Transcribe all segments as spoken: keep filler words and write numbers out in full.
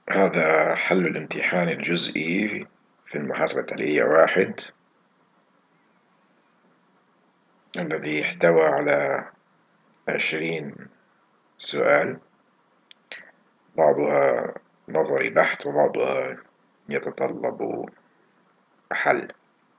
هذا حل الامتحان الجزئي في المحاسبة التحليلية واحد، الذي احتوى على عشرين سؤال، بعضها نظري بحت وبعضها يتطلب حل.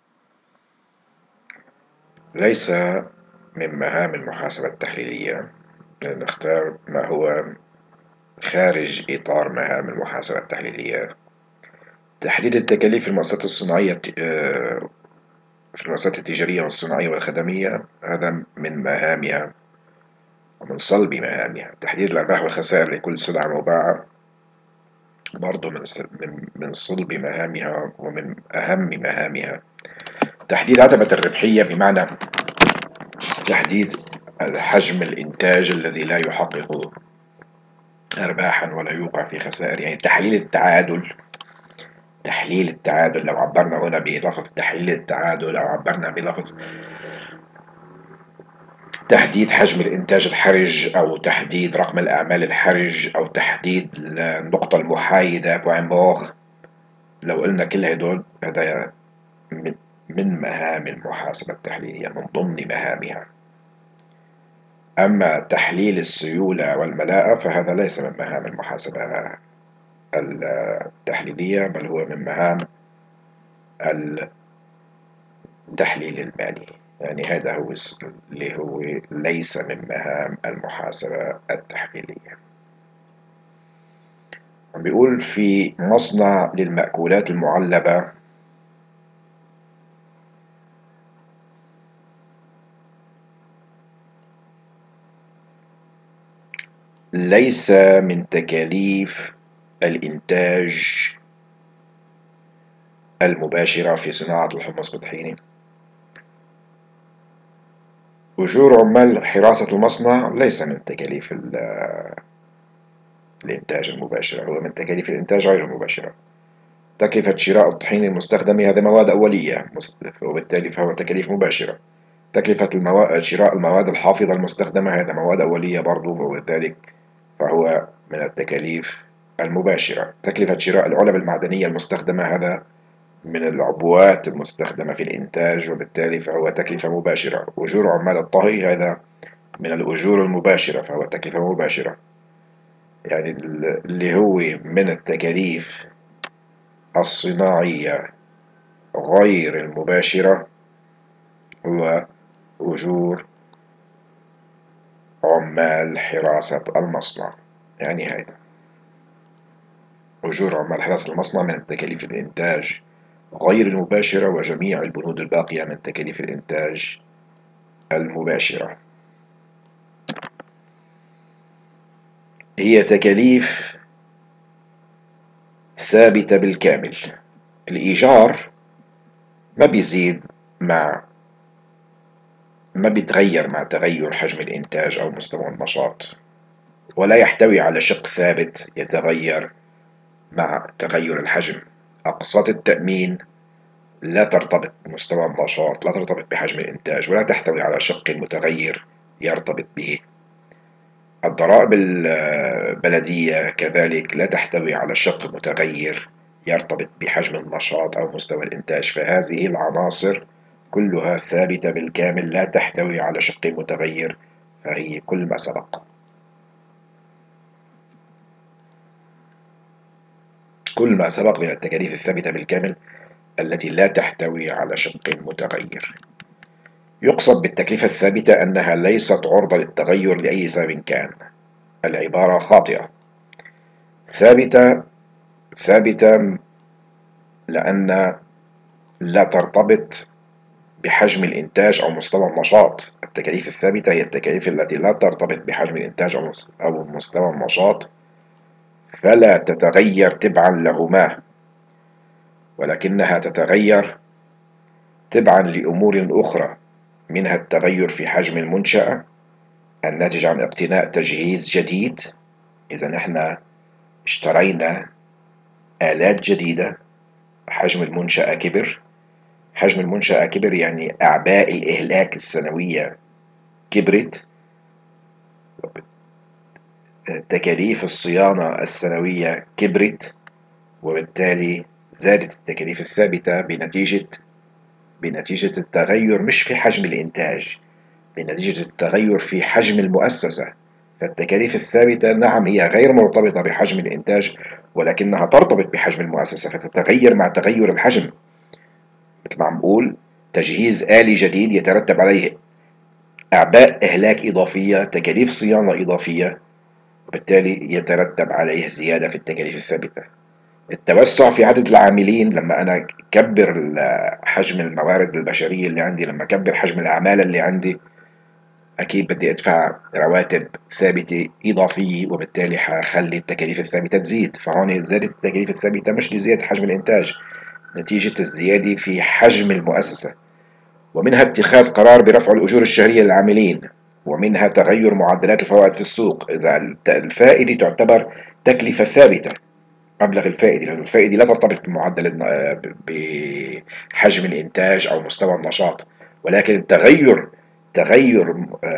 ليس من مهام المحاسبة التحليلية أن نختار ما هو خارج إطار مهام المحاسبة التحليلية. تحديد التكاليف في المؤسسات الصناعية آه، في المؤسسات التجارية والصناعية والخدمية، هذا من مهامها ومن صلب مهامها. تحديد الأرباح والخسائر لكل سلعة مباعة برضو من من من صلب مهامها ومن أهم مهامها. تحديد عتبة الربحية بمعنى تحديد حجم الإنتاج الذي لا يحقق أرباحا ولا يوقع في خسائر، يعني تحليل التعادل. تحليل التعادل لو عبرنا هنا بلفظ تحليل التعادل أو عبرنا بلفظ تحديد حجم الإنتاج الحرج أو تحديد رقم الأعمال الحرج أو تحديد النقطة المحايدة بوينبوغ، لو قلنا كل هدول هذا من من مهام المحاسبة التحليلية، من ضمن مهامها. أما تحليل السيولة والملاءة فهذا ليس من مهام المحاسبة التحليلية، بل هو من مهام التحليل المالي. يعني هذا هو اللي هو ليس من مهام المحاسبة التحليلية. بيقول في مصنع للمأكولات المعلبة ليس من تكاليف الإنتاج المباشرة في صناعة الحمص بالطحينة أجور عمال حراسة المصنع، ليس من تكاليف الإنتاج المباشرة، هو من تكاليف الإنتاج غير المباشرة. تكلفة شراء الطحين المستخدم هذا مواد أولية وبالتالي فهو تكاليف مباشرة. تكلفة المواد شراء المواد الحافظة المستخدمة هذا مواد أولية برضو، وبذلك فهو من التكاليف المباشرة. تكلفة شراء العلب المعدنية المستخدمة هذا من العبوات المستخدمة في الإنتاج، وبالتالي فهو تكلفة مباشرة. أجور عمال الطهي هذا من الأجور المباشرة فهو تكلفة مباشرة. يعني اللي هو من التكاليف الصناعية غير المباشرة هو أجور عمال حراسة المصنع. يعني هذا أجور عمال حراسة المصنع من تكاليف الإنتاج غير المباشرة، وجميع البنود الباقية من تكاليف الإنتاج المباشرة. هي تكاليف ثابتة بالكامل. الإيجار ما بيزيد مع ما بيتغير مع تغير حجم الإنتاج أو مستوى النشاط، ولا يحتوي على شق ثابت يتغير مع تغير الحجم. أقساط التأمين لا ترتبط بمستوى النشاط، لا ترتبط بحجم الإنتاج، ولا تحتوي على شق متغير يرتبط به. الضرائب البلدية كذلك لا تحتوي على شق متغير يرتبط بحجم النشاط أو مستوى الإنتاج. فهذه العناصر كلها ثابتة بالكامل، لا تحتوي على شق متغير، فهي كل ما سبق. كل ما سبق من التكاليف الثابتة بالكامل التي لا تحتوي على شق متغير. يقصد بالتكلفة الثابتة أنها ليست عرضة للتغير لأي سبب كان. العبارة خاطئة. ثابتة ثابتة لأن لا ترتبط بحجم الإنتاج أو مستوى النشاط. التكاليف الثابتة هي التكاليف التي لا ترتبط بحجم الإنتاج أو مستوى النشاط، فلا تتغير تبعا لهما، ولكنها تتغير تبعا لأمور أخرى، منها التغير في حجم المنشأة الناتج عن اقتناء تجهيز جديد. إذا نحن اشترينا آلات جديدة، حجم المنشأة كبر. حجم المنشأة كبر يعني أعباء الإهلاك السنوية كبرت، تكاليف الصيانة السنوية كبرت، وبالتالي زادت التكاليف الثابتة بنتيجة بنتيجة التغير مش في حجم الإنتاج، بنتيجة التغير في حجم المؤسسة. فالتكاليف الثابتة نعم هي غير مرتبطة بحجم الإنتاج، ولكنها ترتبط بحجم المؤسسة فتتغير مع تغير الحجم. مثل ما عم بقول، تجهيز آلي جديد يترتب عليه أعباء إهلاك إضافية، تكاليف صيانة إضافية، وبالتالي يترتب عليه زيادة في التكاليف الثابتة. التوسع في عدد العاملين، لما أنا أكبر حجم الموارد البشرية اللي عندي، لما أكبر حجم العمالة اللي عندي، أكيد بدي أدفع رواتب ثابتة إضافية، وبالتالي حخلي التكاليف الثابتة تزيد. فهون زادت التكاليف الثابتة مش لزيادة حجم الإنتاج، نتيجة الزيادة في حجم المؤسسة. ومنها اتخاذ قرار برفع الأجور الشهرية للعاملين، ومنها تغير معدلات الفوائد في السوق. إذا الفائدة تعتبر تكلفة ثابتة، مبلغ الفائدة، لأن الفائدة لا ترتبط بمعدل بحجم الإنتاج أو مستوى النشاط، ولكن التغير تغير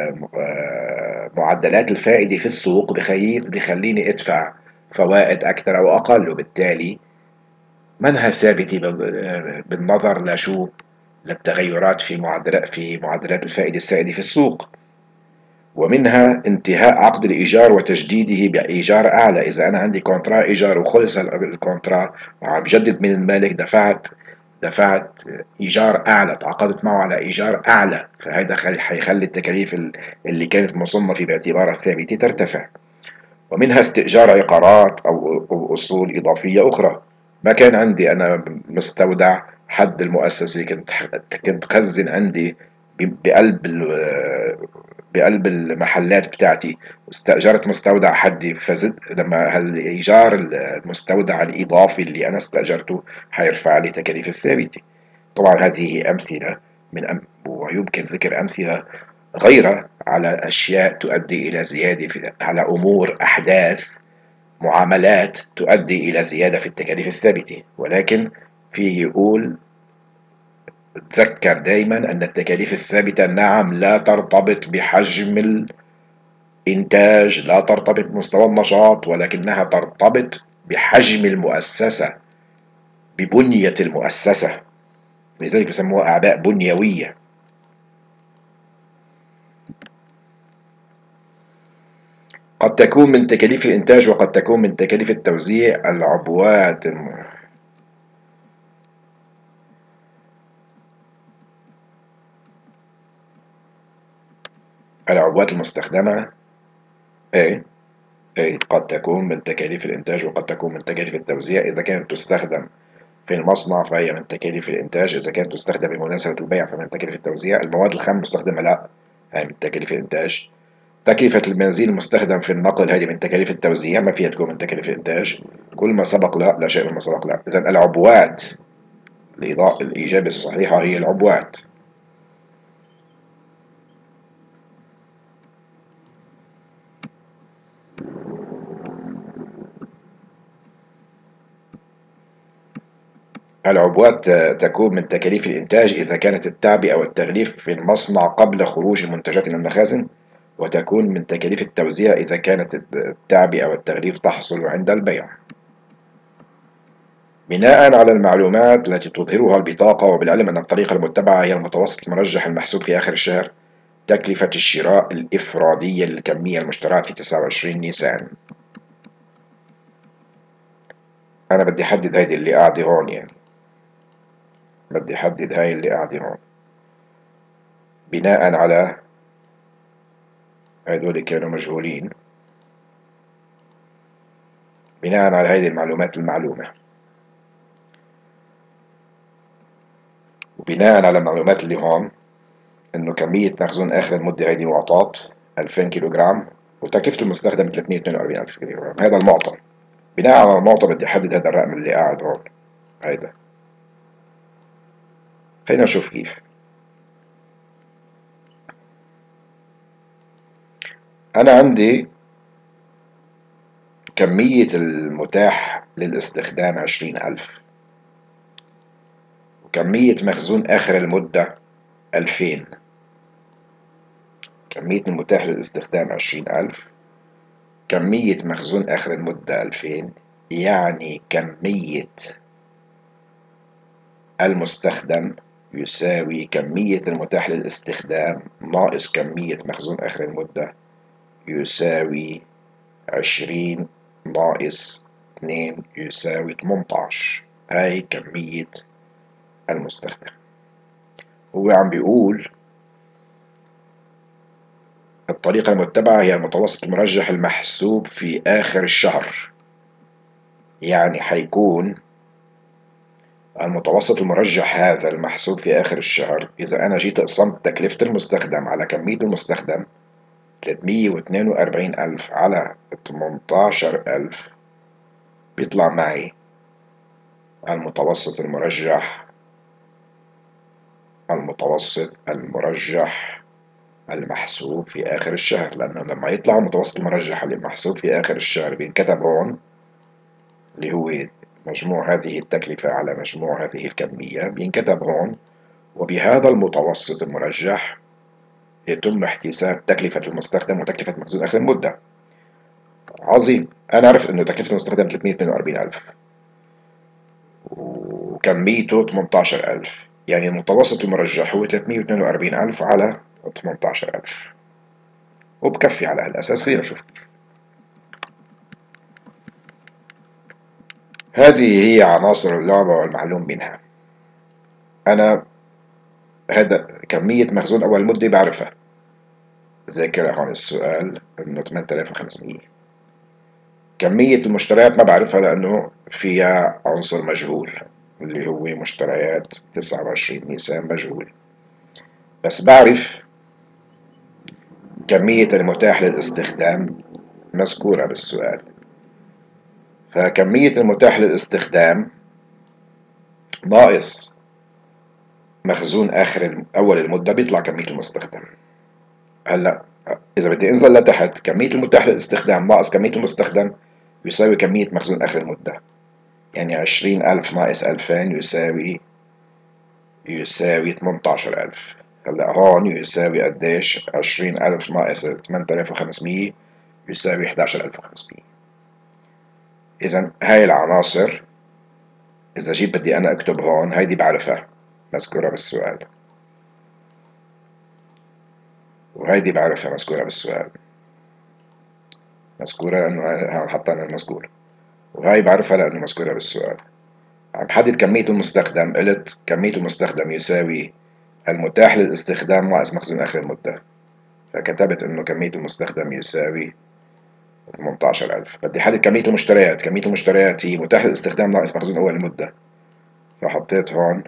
معدلات الفائدة في السوق بخليني أدفع فوائد أكثر أو أقل، وبالتالي منها ثابتة بالنظر لشو للتغيرات في معدلات في معدلات الفائدة السائدة في السوق. ومنها انتهاء عقد الإيجار وتجديده بإيجار أعلى. إذا أنا عندي كونترا إيجار وخلص الكونترا وعم جدد من المالك، دفعت دفعت إيجار أعلى، تعاقدت معه على إيجار أعلى، فهذا حيخلي التكاليف اللي كانت مصنفة باعتبارها ثابتة ترتفع. ومنها استئجار عقارات أو أصول إضافية أخرى. ما كان عندي أنا مستودع حد المؤسسة، كنت كنت خزن عندي بقلب بقلب المحلات بتاعتي، استأجرت مستودع حدي، فزد لما هالإيجار المستودع الإضافي اللي أنا استأجرته حيرفع لي تكاليف الثابتة. طبعا هذه أمثلة من أم ويمكن ذكر أمثلة غيرها على أشياء تؤدي إلى زيادة في على أمور أحداث معاملات تؤدي إلى زيادة في التكاليف الثابتة. ولكن فيه يقول تذكر دائما أن التكاليف الثابتة نعم لا ترتبط بحجم الإنتاج، لا ترتبط بمستوى النشاط، ولكنها ترتبط بحجم المؤسسة، ببنية المؤسسة، لذلك بسموها أعباء بنيوية. قد تكون من تكاليف الإنتاج وقد تكون من تكاليف التوزيع العبوات الم... العبوات المستخدمة. أي أي قد تكون من تكاليف الإنتاج وقد تكون من تكاليف التوزيع. إذا كانت تستخدم في المصنع فهي من تكاليف الإنتاج، إذا كانت تستخدم بمناسبة البيع فمن تكاليف التوزيع. المواد الخام المستخدمة لا، هي من تكاليف الإنتاج. تكلفة البنزين المستخدم في النقل هذه من تكاليف التوزيع، ما فيها تكون من تكاليف الإنتاج. كل ما سبق لا، لا شيء مما سبق لا. إذا العبوات، الإجابة الصحيحة هي العبوات. العبوات تكون من تكاليف الإنتاج إذا كانت التعبئة والتغليف في المصنع قبل خروج المنتجات إلى المخازن، وتكون من تكاليف التوزيع إذا كانت التعبئة والتغليف تحصل عند البيع. بناء على المعلومات التي تظهرها البطاقة، وبالعلم أن الطريقة المتبعة هي المتوسط المرجح المحسوب في آخر الشهر، تكلفة الشراء الإفرادية للكمية المشتراة في تسعة وعشرين نيسان. أنا بدي أحدد هيدي اللي قاعدة هون، يعني بدي أحدد هاي اللي قاعدة هون بناء على هدول كانوا مجهولين، بناء على هذه المعلومات المعلومة، وبناء على المعلومات اللي هون إنه كمية مخزون آخر المدة هذه معطاة ألفين كيلو جرام، وتكلفة المستخدم ثلاثمية واثنين وأربعين ألف كيلو جرام. هذا المعطى. بناء على المعطى بدي أحدد هذا الرقم اللي قاعد هون. هيدا خلينا نشوف كيف. أنا عندي كمية المتاح للاستخدام عشرين ألف، وكمية مخزون آخر المدة ألفين. كمية المتاح للاستخدام عشرين ألف، كمية مخزون آخر المدة ألفين، يعني كمية المستخدم يساوي كمية المتاح للاستخدام ناقص كمية مخزون آخر المدة يساوي عشرين ناقص اتنين يساوي تمنتاش. هاي كمية المستخدم. هو عم بيقول الطريقة المتبعة هي المتوسط المرجح المحسوب في آخر الشهر. يعني حيكون المتوسط المرجح هذا المحسوب في آخر الشهر إذا أنا جيت قسمت تكلفة المستخدم على كمية المستخدم تلتمية واثنين وأربعين ألف على تمنتاشر ألف بيطلع معي المتوسط المرجح المتوسط المرجح المحسوب في آخر الشهر. لأنه لما يطلع المتوسط المرجح اللي محسوب في آخر الشهر بينكتب هون اللي هو مجموع هذه التكلفة على مجموع هذه الكمية بينكتب هون، وبهذا المتوسط المرجح يتم احتساب تكلفة المستخدم وتكلفة مخزون آخر المدة. عظيم. أنا أعرف إنه تكلفة المستخدم تلتمية واثنين وأربعين ألف وكميته تمنتاشر ألف، يعني المتوسط المرجح هو تلتمية واثنين وأربعين ألف على تمنتاشر ألف، وبكفي على هالأساس. خلينا نشوف كيف. هذه هي عناصر اللعبة والمعلوم منها. أنا هذا كمية مخزون أول مدة بعرفها، ذاكرة هون السؤال إنه ثمانية آلاف وخمسمية. كمية المشتريات ما بعرفها لأنه فيها عنصر مجهول اللي هو مشتريات تسعة وعشرين نيسان مجهول، بس بعرف كمية المتاح للاستخدام مذكورة بالسؤال. فكمية المتاح للاستخدام ناقص مخزون آخر أول المدة بيطلع كمية المستخدم. هلا إذا بدي أنزل لتحت، كمية المتاح للاستخدام ناقص كمية المستخدم يساوي كمية مخزون آخر المدة، يعني عشرين ألف ناقص ألفين يساوي يساوي تمنتاشر ألف. هلا هون يساوي قديش؟ عشرين ألف ناقص ثمانية آلاف وخمسمية يساوي حداشر ألف وخمسمية. إذا هاي العناصر إذا جيت بدي أنا أكتب هون هيدي بعرفها مذكورة بالسؤال، وهيدي بعرفها مذكورة بالسؤال، مذكورة لأنه هون حطينا المذكور، وهاي بعرفها لأنه مذكورة بالسؤال. عم حدد كمية المستخدم، قلت كمية المستخدم يساوي المتاح للاستخدام ناقص مخزون آخر المدة، فكتبت إنه كمية المستخدم يساوي تمنتاشر ألف. بدي حدد كمية المشتريات، كمية المشتريات هي متاح للاستخدام ناقص مخزون أول المدة، فحطيت هون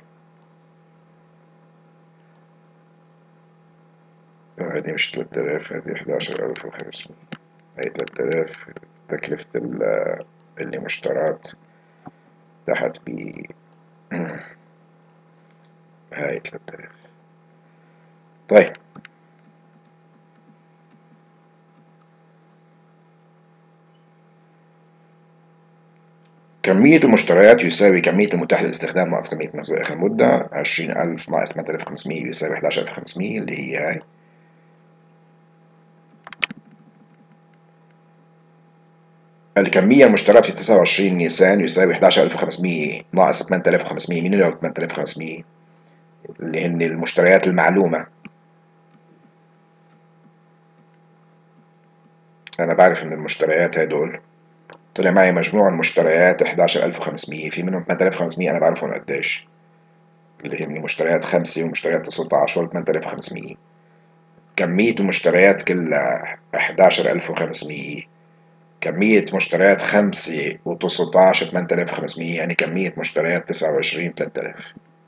هذه مش ثلاثة آلاف، هذه حداشر ألف وخمسمية. هي ثلاثة آلاف تكلفة اللي مشترات تحت ب هاي ثلاثة آلاف. طيب كمية المشتريات يساوي كمية المتاح للاستخدام ناقص كمية مخزون آخر المدة، عشرين ألف ناقص ثمانية آلاف وخمسمية يساوي حداشر ألف وخمسمية اللي هي هاي. الكمية المشترات في تسعة وعشرين نيسان يساوي حداشر ألف وخمسمية ناقص ثمانية آلاف وخمسمية. مين اللي هو ثمانية آلاف وخمسمية؟ اللي هن المشتريات المعلومة. أنا بعرف إن المشتريات هدول طلع معي مجموع المشتريات حداشر ألف وخمسمية، في منهم ثمانية آلاف وخمسمية أنا بعرفهم قديش، اللي هن مشتريات خمسة ومشتريات تسعة عشر ثمانية آلاف وخمسمية. كمية المشتريات كلها حداشر ألف وخمسمية، كمية مشتريات خمسة وتسعة عشر ثمانية آلاف وخمسمية، يعني كمية مشتريات تسعة وعشرين ثلاثة آلاف.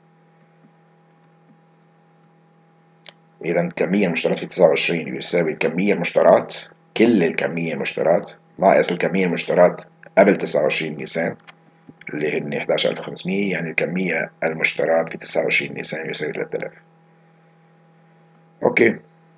إذا كمية المشتريات في تسعة وعشرين يساوي الكمية المشترات، كل الكمية المشترات ناقص الكمية المشترات قبل تسعة وعشرين نيسان اللي هن حداشر ألف وخمسمية، يعني الكمية المشترات في تسعة وعشرين نيسان يساوي ثلاثة آلاف. أوكي.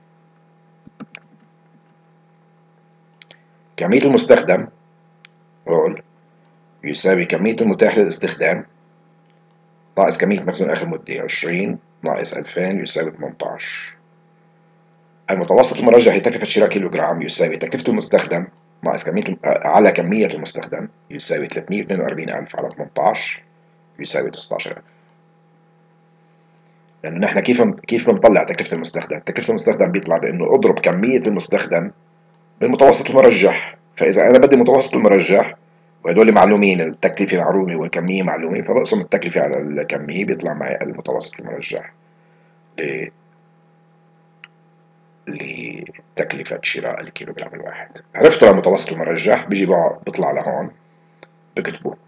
كمية المستخدم هول يساوي كمية المتاح للاستخدام ناقص كمية مخزون آخر مدة، عشرين ناقص ألفين يساوي ثمنتاشر. المتوسط المرجح لتكلفة شراء كيلو جرام يساوي تكلفة المستخدم ناقص كمية على كمية المستخدم يساوي ثلاثمية واثنين وأربعين ألف على ثمنتاش يساوي تسعتاشر ألف. لأنه نحن كيف كيف بنطلع تكلفة المستخدم؟ تكلفة المستخدم بيطلع بإنه أضرب كمية المستخدم بالمتوسط المرجح. فإذا أنا بدي متوسط المرجح وهدول معلومين، التكلفة معلومة والكمية معلومة، فبقسم التكلفة على الكمية بيطلع معي المتوسط المرجح ل لتكلفة شراء الكيلوغرام الواحد. عرفتوا المتوسط المرجح بيجي بيطلع لهون، بكتبه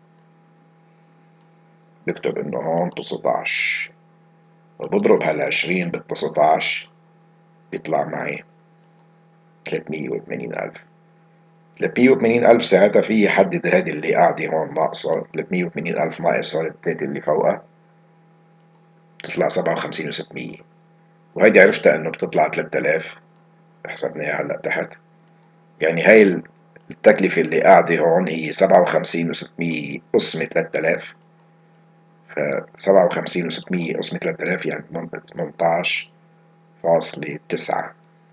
بكتب إنه هون تسعتاش وبضرب هالعشرين بالتسعتاش بيطلع معي ثلاثمية وثمانين ألف. ثلاثمية وثمانين ألف ساعتها في حدد هذه اللي قاعدة هون ناقصة، ثلاثمية وثمانين ألف ناقص هون الثلاثة اللي فوقها بتطلع سبعة وخمسين وستمية، وهيدي عرفتها إنه بتطلع ثلاثة آلاف، حسبناها هلا تحت. يعني هاي التكلفة اللي قاعدة هون هي سبعة وخمسين وستمية قسمة ثلاثة آلاف، ف سبعة وخمسين وستمية قسمة ثلاثة آلاف يعني ثمنتاش فاصلة تسعة،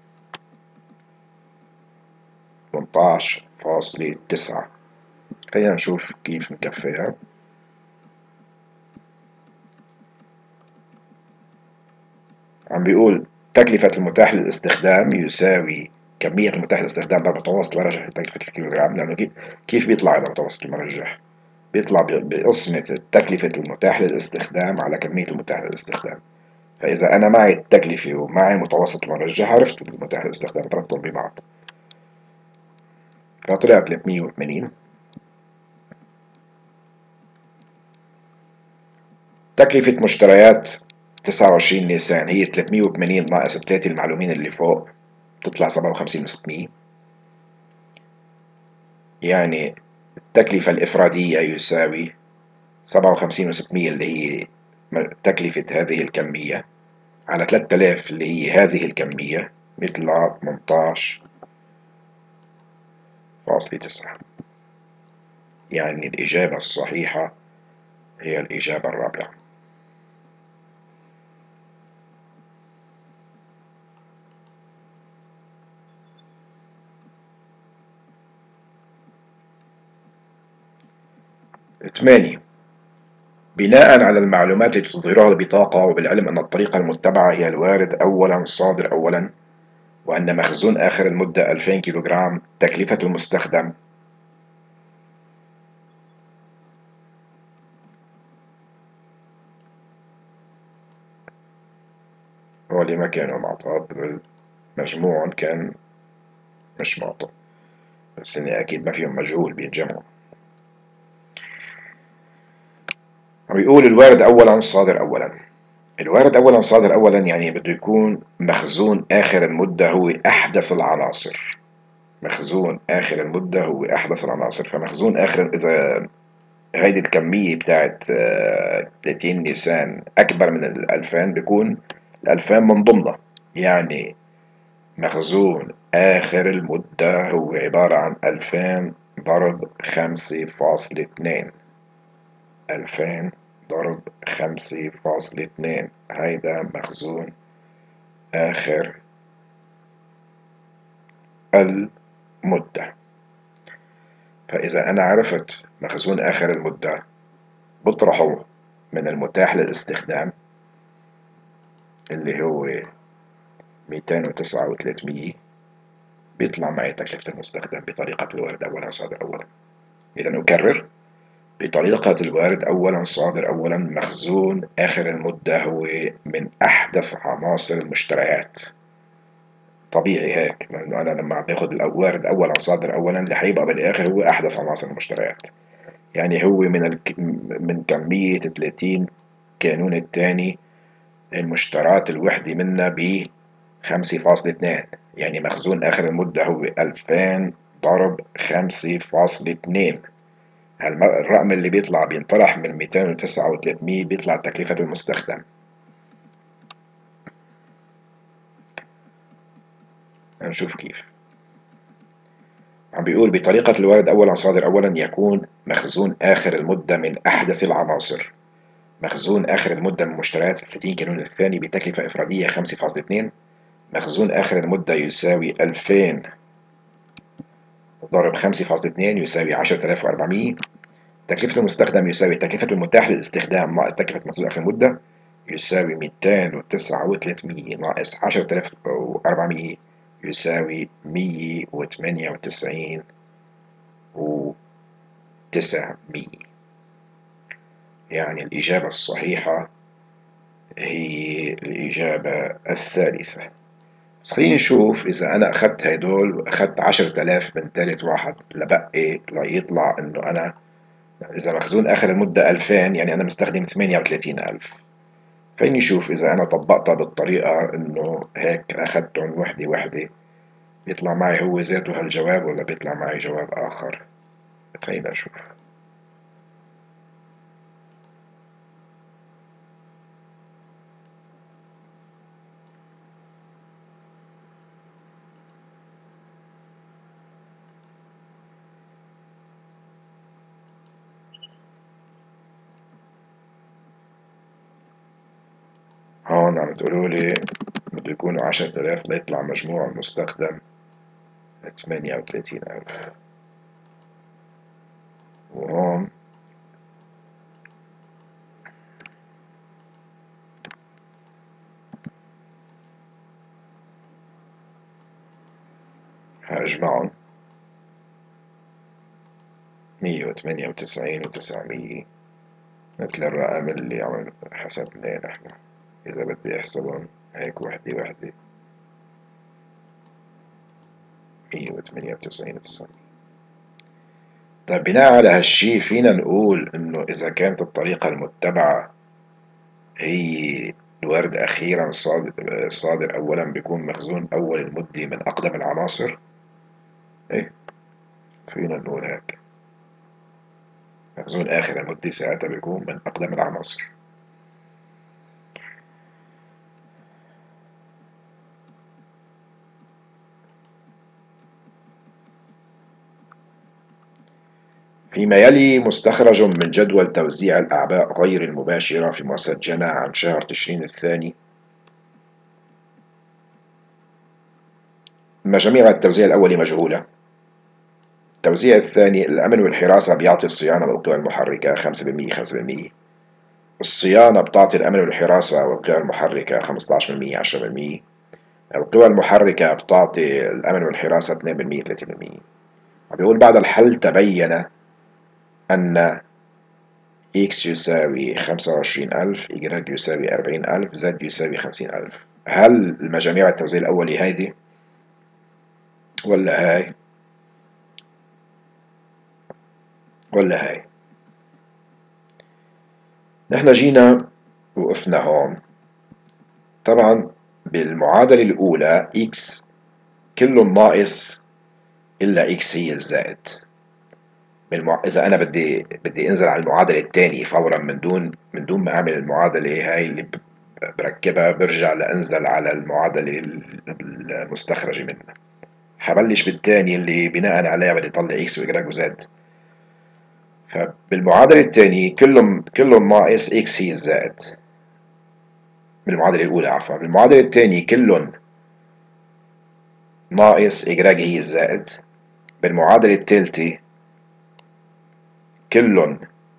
ثمنتاش فاصلة تسعة. خلينا نشوف كيف نكفيها. عم بيقول تكلفة المتاح للاستخدام يساوي كمية المتاح للاستخدام ضرب متوسط مرجح لتكلفة الكيلوغرام. لأنه كيف بيطلع هذا متوسط المرجح؟ بيطلع بقسمة تكلفة المتاح للاستخدام على كمية المتاح للاستخدام. فإذا أنا معي التكلفة ومعي متوسط المرجح عرفت المتاح للاستخدام، ضربتهم ببعض فطلع ثلاثمية وثمانين. تكلفة مشتريات تسعة وعشرين نيسان هي ثلاثمية وثمانين ناقص الثلاثة المعلومين اللي فوق تطلع سبعة وخمسين وستمية. يعني التكلفة الإفرادية يساوي سبعة وخمسين وستمية اللي هي تكلفة هذه الكمية على ثلاثة آلاف اللي هي هذه الكمية بيطلع ثمنتاش فاصلة تسعة. يعني الإجابة الصحيحة هي الإجابة الرابعة. ثمانية. بناء على المعلومات التي تظهرها البطاقة وبالعلم أن الطريقة المتبعة هي الوارد أولا الصادر أولا وأن مخزون آخر المدة ألفين كيلوغرام، تكلفة المستخدم هو اللي ما كانوا معطى، مجموعهم كان مش معطى، بس إني أكيد ما فيهم مجهول بينجمعوا. عم يقول الوارد أولا الصادر أولا. الوارد أولا صادر أولا يعني بده يكون مخزون آخر المدة هو أحدث العناصر. مخزون آخر المدة هو أحدث العناصر. فمخزون آخر إذا هيدي الكمية بتاعت ثلاثين نيسان أكبر من الألفين بيكون الألفين من ضمنها. يعني مخزون آخر المدة هو عبارة عن ألفين ضرب خمسة فاصلة اثنين، ألفين ضرب خمسة فاصلة اثنين، هيدا مخزون آخر المدة. فإذا أنا عرفت مخزون آخر المدة بطرحه من المتاح للاستخدام اللي هو مئتين وتسعة وثلاثمية بيطلع معي تكلفة المستخدم بطريقة الوارد أولا صادر أولا. إذا نكرر بطريقة الوارد أولا صادر أولا مخزون آخر المدة هو من أحدث عناصر المشتريات. طبيعي هيك، لأنه أنا لما عم باخد الوارد أولا صادر أولا اللي حيبقى بالآخر هو أحدث عناصر المشتريات. يعني هو من الك... من كمية ثلاثين كانون الثاني المشترات الوحدة منها ب خمسة فاصلة اثنين. يعني مخزون آخر المدة هو ألفين ضرب خمسة فاصلة اثنين. الرقم اللي بيطلع بينطرح من مئتين وتسعة وثلاثمية بيطلع تكلفة المستخدم. هنشوف كيف. عم بيقول بطريقة الوارد أولا صادر أولا يكون مخزون آخر المدة من أحدث العناصر. مخزون آخر المدة من مشتريات ثلاثين كانون الثاني بتكلفة إفرادية خمسة فاصلة اثنين. مخزون آخر المدة يساوي ألفين ضرب خمسة فاصلة اثنين يساوي عشرة آلاف وأربعمية. تكلفة المستخدم يساوي تكلفة المتاح للاستخدام ناقص تكلفة مخزون آخر المدة يساوي مئتين وتسعة وثلاثمية ناقص عشرة آلاف وأربعمية يساوي مية وثمانية وتسعين وتسعمية. يعني الإجابة الصحيحة هي الإجابة الثالثة. بس خليني نشوف إذا أنا أخذت هيدول وأخذت عشرة آلاف من ثالث واحد لبقي يطلع إنه أنا إذا مخزون آخر المدة ألفين يعني أنا مستخدم ثمانية وثلاثين ألف. خليني أشوف إذا أنا طبقتها بالطريقة إنه هيك أخذتهم وحدة وحدة بيطلع معي هو ذاته هالجواب ولا بيطلع معي جواب آخر. خلينا نشوف. هون عم تقولوا لي بده يكونوا عشرة آلاف ليطلع مجموع المستخدم ثمانية وثلاثين ألف، وهون هأجمعهم مية وثمانية وتسعين وتسعمية مثل الرقم اللي عم حسبناه نحن. إذا بدي أحسبهم هيك وحدة وحدة مية وثمانية وتسعين وتسعمية. طيب بناء على هالشي فينا نقول إنه إذا كانت الطريقة المتبعة هي الورد أخيرا صادر, صادر أولا بيكون مخزون أول المدة من أقدم العناصر. إيه فينا نقول هيك مخزون آخر المدة ساعتها بيكون من أقدم العناصر. فيما يلي مستخرج من جدول توزيع الأعباء غير المباشرة في مؤسسة جنى عن شهر تشرين الثاني. مجاميع التوزيع الأولي مجهولة. التوزيع الثاني الأمن والحراسة بيعطي الصيانة والقوى المحركة خمسة بالمية خمسة بالمية. الصيانة بتعطي الأمن والحراسة والقوى المحركة خمسة عشر بالمية عشرة بالمية. القوى المحركة بتعطي الأمن والحراسة اثنين بالمية ثلاثة بالمية. بيقول بعد الحل تبين أن X يساوي خمسة وعشرين ألف، Y يساوي أربعين ألف، Z يساوي خمسين ألف. هل المجاميع التوزيع الأولي هيدي ولا هاي ولا هاي؟ نحن جينا وقفنا هون. طبعا بالمعادلة الأولى X كله ناقص إلا X هي الزائد. بالمع... إذا أنا بدي بدي أنزل على المعادلة الثانية فورا من دون من دون ما أعمل المعادلة هاي اللي بركبها برجع لأنزل على المعادلة المستخرجة منها. حبلش بالثاني اللي بناء عليها بدي أطلع إكس وإجراك وزد. فبالمعادلة الثانية كلهم كلهم ناقص إكس هي الزائد. بالمعادلة الأولى عفوا. بالمعادلة الثانية كلهم ناقص إجراك هي الزائد. بالمعادلة الثالثة كلهم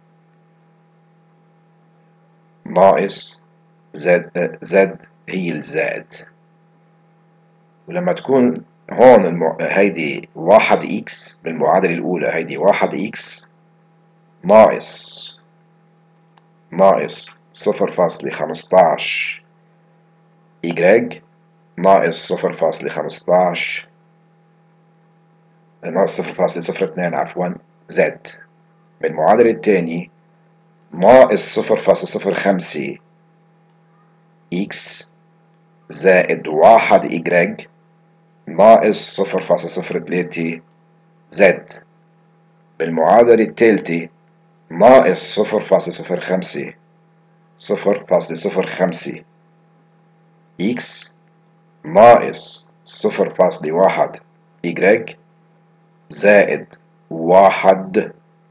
ناقص زد زد هي الزائد. ولما تكون هون المع... هيدي واحد إكس بالمعادلة الأولى هيدي واحد إكس ناقص ناقص صفر فاصلة خمستاش إجراج ناقص صفر فاصلة خمستاش ناقص صفر فاصلة صفر اثنين عفوا زد. بالمعادلة الثانية ناقص صفر فاصلة صفر خمسة إكس زائد واحد إجراج ناقص صفر فاصلة صفر ثلاثة زد. بالمعادلة الثالثة ناقص صفر فاصلة صفر خمسة صفر فاصلة صفر خمسة إكس ناقص صفر فاصلة واحد إجراج زائد واحد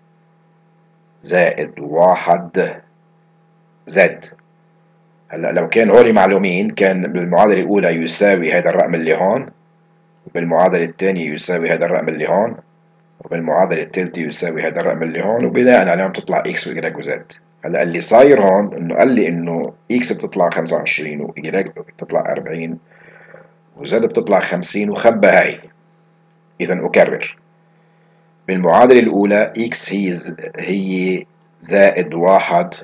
زائد واحد زد. هلا لو كان هولي معلومين كان بالمعادلة الأولى يساوي هذا الرقم اللي هون، بالمعادلة الثانية يساوي هذا الرقم اللي هون، وبالمعادلة الثالثة يساوي هذا الرقم اللي هون، وبناء عليهم تطلع إكس وإجراج وزد. هلا اللي صاير هون إنه قال لي إنه إكس بتطلع خمسة وعشرين وإجراج بتطلع أربعين وزد بتطلع خمسين وخبى هاي. إذا أكرر، بالمعادلة الأولى إكس هي ز... هي زائد واحد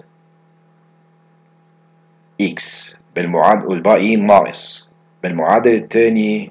إكس بالمعادلة والباقيين ناقص. بالمعادلة الثانية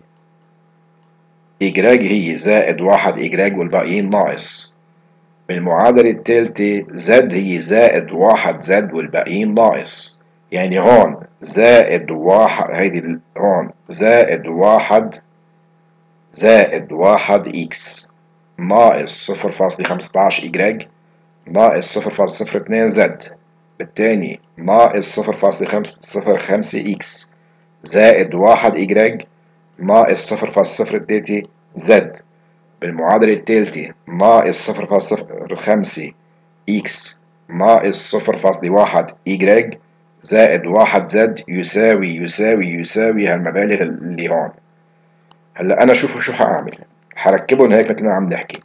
إجراج هي زائد واحد إجراج والباقيين ناقص. بالمعادلة الثالثة زد هي زائد واحد زد والباقيين ناقص. يعني هون زائد واحد، هيدي هون زائد واحد زائد واحد إكس ناقص صفر فاصلة خمستاشر إجراج ناقص صفر فاصلة صفر اثنين زد. بالتاني ناقص صفر فاصلة صفر خمسة إكس زائد واحد إجراج ناقص صفر فاصلة صفر ثلاثة زد. بالمعادلة الثالثة ناقص صفر فاصلة صفر خمسة إكس ناقص صفر فاصلة واحد إجراج زائد واحد زد يساوي يساوي يساوي هالمبالغ اللي هون. هلا أنا شوفوا شو حأعمل، حركبهم هيك مثل ما عم نحكي.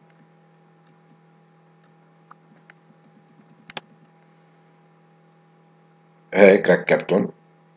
هيك ركبتهم،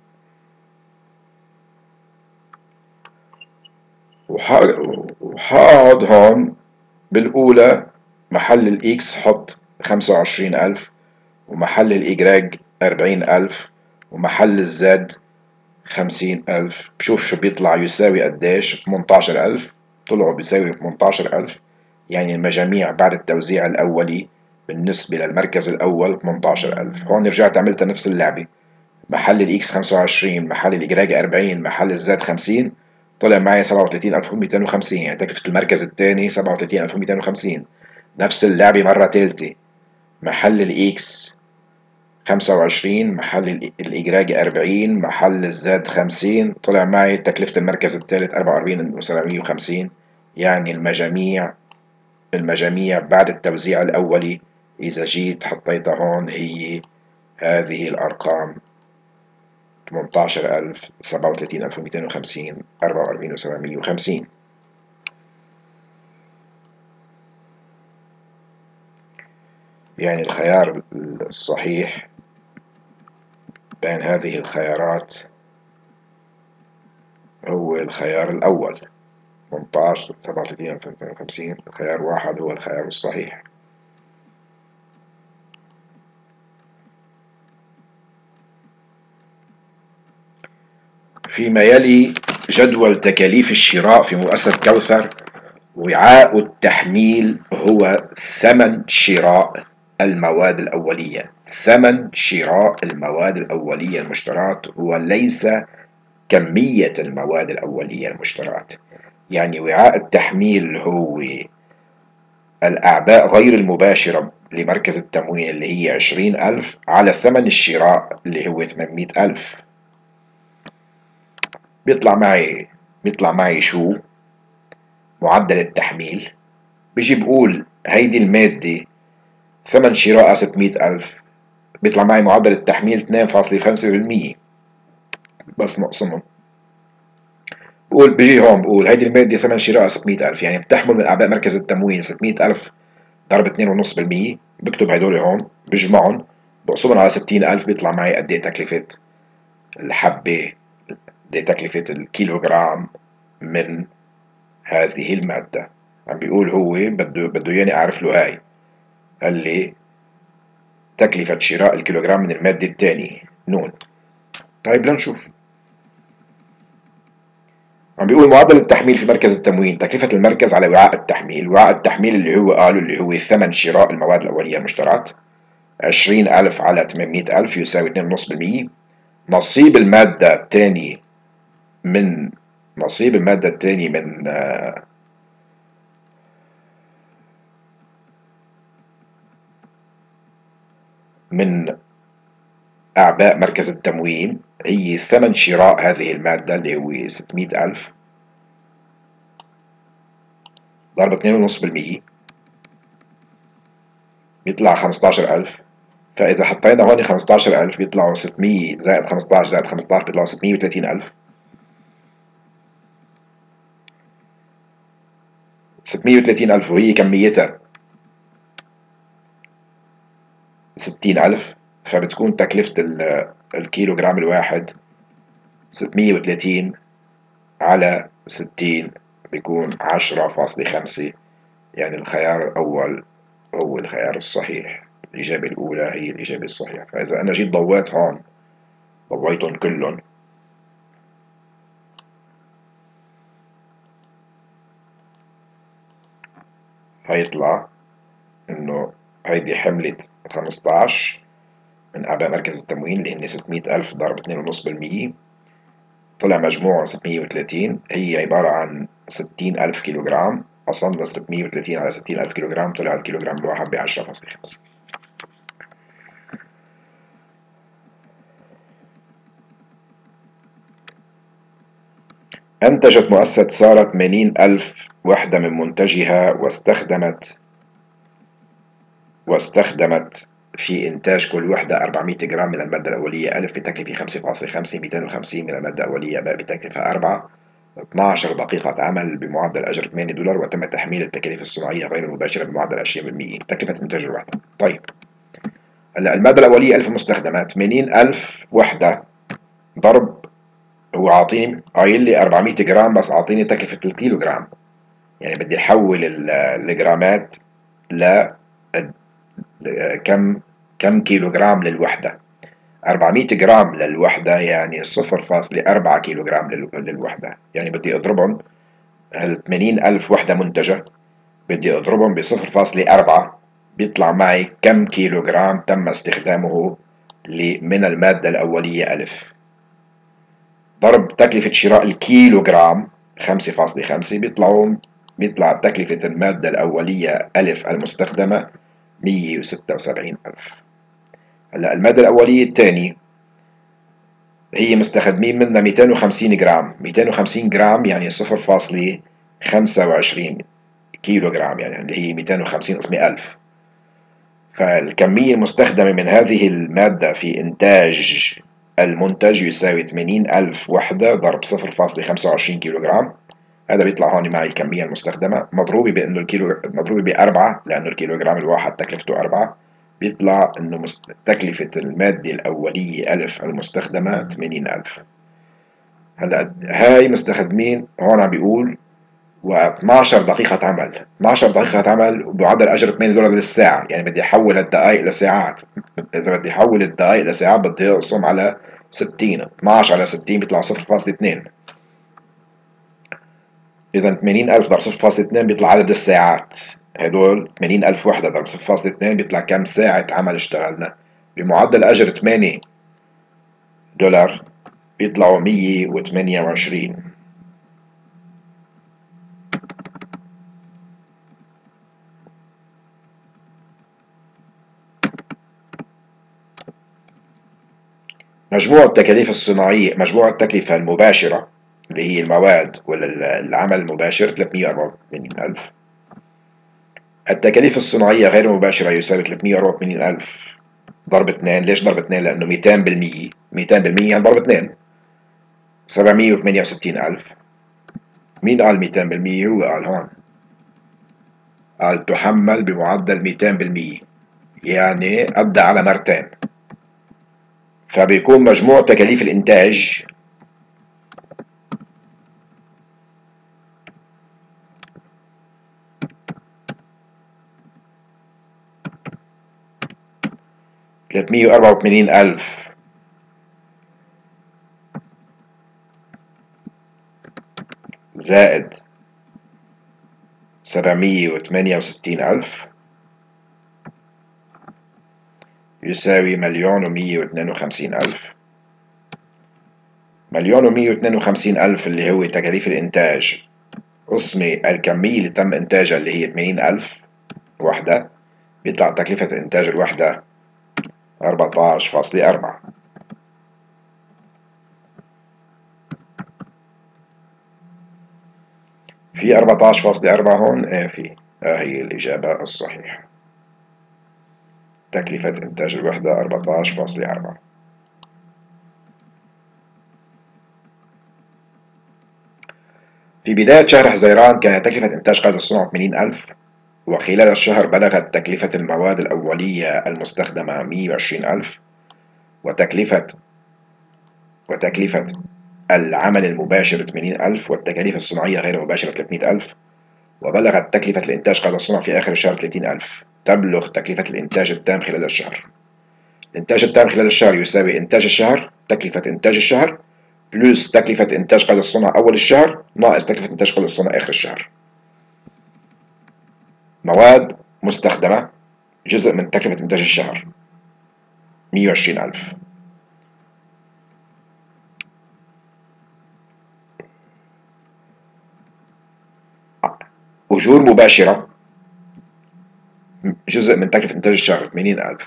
وحاقعد هون بالأولى محل الإكس حط خمسة وعشرين ألف، ومحل الإجراج أربعين ألف، ومحل الزد خمسين ألف. بشوف شو بيطلع يساوي قديش. ثمنتاشر ألف طلعوا بيساوي ثمنتاشر ألف. يعني المجاميع بعد التوزيع الأولي بالنسبة للمركز الأول ثمنتاشر ألف. هون رجعت عملتها نفس اللعبة، محل الإكس خمسة وعشرين، محل الإجراج أربعين، محل الزد خمسين، طلع معي سبعة وثلاثين ألف ومئتين وخمسين. يعني تكلفة المركز الثاني سبعة وثلاثين ألف ومئتين وخمسين. نفس اللعبة مرة ثالثة، محل الإكس خمسة وعشرين، محل الإجراج أربعين، محل الزد خمسين، طلع معي تكلفة المركز الثالث أربعة وأربعين ألف وسبعمئة وخمسين. يعني المجاميع المجاميع بعد التوزيع الأولي إذا جيت حطيتها هون هي هذه الأرقام: ثمنتاشر ألف، سبعة وثلاثين ألف ومئتين وخمسين، أربعة وأربعين ألف وسبعمئة وخمسين. يعني الخيار الصحيح بين هذه الخيارات هو الخيار الأول، ثمنتاشر سبعة وثلاثين ألف ومئتين وخمسين. الخيار واحد هو الخيار الصحيح. فيما يلي جدول تكاليف الشراء في مؤسسة كوثر. وعاء التحميل هو ثمن شراء المواد الأولية. ثمن شراء المواد الأولية المشترات هو ليس كمية المواد الأولية المشترات. يعني وعاء التحميل هو الأعباء غير المباشرة لمركز التموين اللي هي عشرين ألف على ثمن الشراء اللي هو ثمانمئة ألف. بيطلع معي بيطلع معي شو معدل التحميل. بيجي بقول هيدي المادة ثمن شرائها ستمئة ألف، بيطلع معي معدل التحميل اثنين فاصلة خمسة بالمئة. بس نقسمهم، بقول بيجي هون بقول هيدي المادة ثمن شرائها ستمئة ألف، يعني بتحمل من أعباء مركز التموين ستمئة ألف ضرب اثنين فاصلة خمسة بالمئة. بكتب هدول هون، بجمعهم، بقسمهم على ستين ألف، بيطلع معي قد ايه تكلفة الحبة، قد ايه تكلفة الكيلوغرام من هذه المادة. عم بيقول هو بده بده ياني أعرف له هاي. قال لي تكلفة شراء الكيلوغرام من المادة الثانية نون. طيب لنشوف. عم بيقول معدل التحميل في مركز التموين، تكلفة المركز على وعاء التحميل. وعاء التحميل اللي هو قالوا اللي هو ثمن شراء المواد الأولية المشترات، عشرين ألف على ثمانمئة ألف يساوي اثنين فاصلة خمسة بالمئة. نصيب المادة الثانية من نصيب المادة الثانية من آه من أعباء مركز التموين هي ثمن شراء هذه المادة اللي هو ستمئة ألف ضرب اثنين فاصلة خمسة بالمئة بيطلع خمستاشر ألف. فإذا حطينا هون خمستاشر ألف بيطلعوا ستمئة زائد خمستاشر زائد خمستاشر بيطلعوا ستمئة وثلاثين ألف. ستمية وثلاثين ألف وهي كميتها ستين ألف، فبتكون تكلفة الكيلو جرام الواحد ستمية وثلاثين على ستين، بيكون عشرة فاصلة خمسة. يعني الخيار الأول هو الخيار الصحيح، الإجابة الأولى هي الإجابة الصحيحة. فإذا أنا جيت ضويت هون، ضويتهم كلهم، هيطلع إنه هيدي حملة خمستاش من أعباء مركز التموين اللي هن ستمية ألف ضرب اثنين فاصلة خمسة بالمية، طلع مجموعه ستمية وثلاثين، هي عبارة عن ستين ألف كيلو جرام. أصلنا ستمية وثلاثين على ستين ألف كيلو جرام، طلع الكيلو جرام الواحد ب عشرة فاصلة خمسة. أنتجت مؤسسة سارة ثمانين ألف وحدة من منتجها، واستخدمت واستخدمت في إنتاج كل وحدة أربعمية جرام من المادة الأولية ألف بتكلفة خمسة فاصلة خمسة، مئتين وخمسين من المادة الأولية باء بتكلفة أربعة، اثناشر دقيقة عمل بمعدل أجر ثمانية دولار، وتم تحميل التكاليف الصناعية غير المباشرة بمعدل عشرين بالمية. تكلفة إنتاج الوحدة. طيب هلا المادة الأولية ألف مستخدمة، ثمانين ألف وحدة ضرب، هو عاطيني قايل لي أربعمية جرام، بس عاطيني تكلفة الكيلو جرام، يعني بدي أحول الجرامات ل كم كم كيلو جرام للوحدة. أربعمية جرام للوحدة يعني صفر فاصلة أربعة كيلو جرام للوحدة، يعني بدي أضربهم، هال ثمانين ألف وحدة منتجة بدي أضربهم ب صفر فاصلة أربعة، بيطلع معي كم كيلو جرام تم استخدامه من المادة الأولية ألف، ضرب تكلفة شراء الكيلو جرام خمسة فاصلة خمسة، بيطلعوا بيطلع تكلفة المادة الأولية ألف المستخدمة مية وستة وسبعين ألف. هلا المادة الأولية الثانية هي مستخدمين منها مئتين وخمسين جرام، مئتين وخمسين جرام يعني صفر فاصلة خمسة وعشرين كيلو جرام، يعني اللي هي مئتين وخمسين قسمة ألف. فالكمية المستخدمة من هذه المادة في إنتاج المنتج يساوي ثمانين ألف وحدة ضرب صفر فاصلة خمسة وعشرين كيلو جرام. هذا بيطلع هون معي الكمية المستخدمة مضروبة بأنه الكيلو مضروبة بأربعة، لأنه الكيلو جرام الواحد تكلفته أربعة، بيطلع إنه مست... تكلفة المادة الأولية ألف المستخدمة ثمانين ألف. هلا هاي مستخدمين هون عم بيقول و12 دقيقة عمل، اثناشر دقيقة عمل بمعدل أجر ثمانية دولار للساعة، يعني بدي أحول الدقائق لساعات. إذا بدي أحول الدقائق لساعات بدي أقسم على ستين، اثناشر على ستين بيطلع صفر فاصلة اثنين. إذا ثمانين ألف ضرب صفر فاصلة اثنين بيطلع عدد الساعات، هدول ثمانين ألف وحدة ضرب صفر فاصلة اثنين بيطلع كم ساعة عمل اشتغلنا. بمعدل أجر ثمانية دولار بيطلعوا مية وثمانية وعشرين. مجموع التكاليف الصناعية، مجموع التكلفة المباشرة اللي هي المواد ولا العمل المباشر ثلاثمية وأربعة وثمانين ألف. التكاليف الصناعية غير المباشرة يساوي ثلاثمية وأربعة وثمانين ألف ضرب اثنين. ليش ضرب اثنين؟ لأنه مئتين بالمية، مئتين بالمية يعني ضرب اثنين، سبعمية وثمانية وستين ألف. مين قال مئتين بالمية؟ هو قال هون، قال تحمل بمعدل مئتين بالمية، يعني أدى على مرتين. فبيكون مجموع تكاليف الإنتاج ثلاثمية وأربعة وثمانين ألف زائد سبعمية وثمانية وستين ألف يساوي مليون ومية واثنين وخمسين ألف. مليون ومية واثنين وخمسين ألف اللي هو تكاليف الإنتاج قسمة الكمية اللي تم إنتاجها اللي هي ثمانين ألف وحدة، بيطلع تكلفة إنتاج الوحدة أربعتاشر فاصلة أربعة. في أربعتاشر فاصلة أربعة هون؟ ايه في، آه هي الإجابة الصحيحة. تكلفة إنتاج الوحدة أربعتاشر فاصلة أربعة. في بداية شهر حزيران كانت تكلفة إنتاج قيد الصنع ثمانين ألف، وخلال الشهر بلغت تكلفة المواد الأولية المستخدمة مئة وعشرين ألف، وتكلفة وتكلفة العمل المباشر ثمانين ألف، والتكاليف الصناعية غير المباشرة ثلاثمئة ألف، وبلغت تكلفة الإنتاج قيد الصنع في آخر الشهر ثلاثين ألف. تبلغ تكلفة الإنتاج التام خلال الشهر. الإنتاج التام خلال الشهر يساوي إنتاج الشهر، تكلفة إنتاج الشهر، بلس تكلفة إنتاج قيد الصنع أول الشهر ناقص تكلفة إنتاج قيد الصنع آخر الشهر. مواد مستخدمة جزء من تكلفة إنتاج الشهر مئة وعشرين ألف. أجور مباشرة جزء من تكلفة إنتاج الشهر ثمانين ألف،